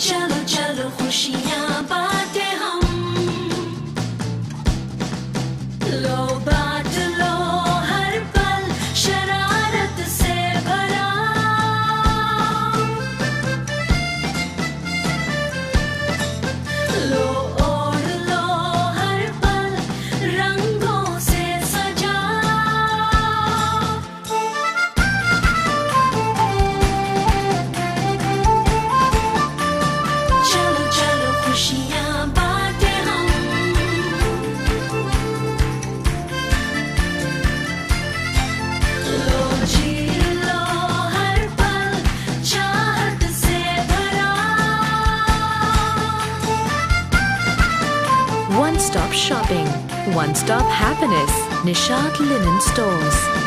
चलो चलो खुशियाँ बांटे हम, लो बांट लो हर पल शरारत से भरा। लो ओढ़ लो हर पल रंगों से सजा। चलो चलो खुशियाँ बांटे हम, लो जी लो हर पल चाहत से भरा। One stop shopping, one stop happiness. Nishat Linen Stores.